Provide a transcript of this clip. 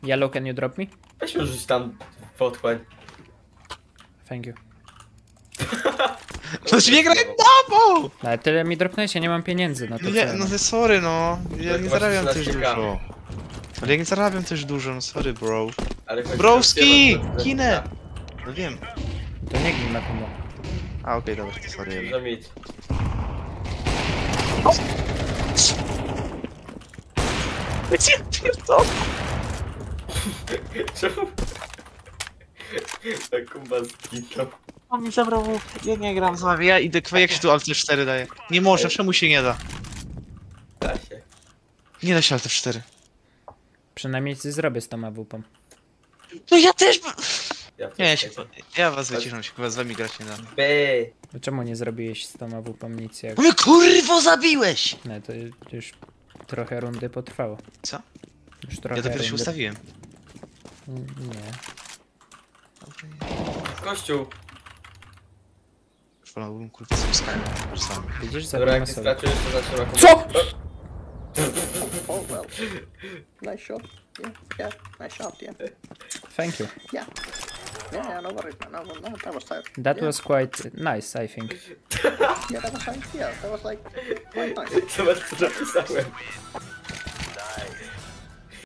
Yellow, can you drop me? Weź mi rzuć tam w otchłań. Thank you. No nie graj tobą! Ale tyle mi dropnąłeś, ja nie mam pieniędzy, no to No nie, co? no sorry no. Ja nie Masz zarabiam 13 też gram. dużo. Ale ja nie zarabiam też dużo, no sorry bro. Ale chodzi Broski! o to, że- Ginę! No wiem. To nie gin na komu. A okej, dobra, to sorry. Że mit. Czemu? Tak kumba zginął. On mi zabrał mu. Ja nie gram z wami, ja idę jak się tu Alt 4 daje. Nie można, czemu się nie da? Da się. Nie da się Alt 4. Przynajmniej coś zrobię z tą AWP. No ja też. Ja Nie, ja was wyciszam się, chyba z wami grać nie da. B. No czemu nie zrobiłeś z tą AWP nic jak... Mnie kurwo zabiłeś! No to już trochę rundy potrwało. Co? Już trochę Ja dopiero się rundy... ustawiłem. Nie. Kościół. Już wolałbym kurwa z łuskami. Widzisz, Dobra, jak zabijmy nie sobie. straciłeś, to zaczyna kumba. Co?! Oh well. Nice shot. Yeah, nice shot, yeah. Thank you. Yeah, no worries, man. No, that was tight. That yeah. was quite nice, I think. Yeah, that was nice. Yeah, that was like quite nice. Zobacz, co napisałem.